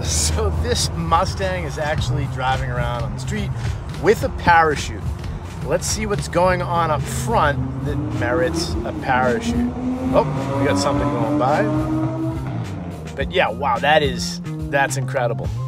So this Mustang is actually driving around on the street with a parachute. Let's see what's going on up front that merits a parachute. Oh, we got something going by. But yeah, wow, that's incredible.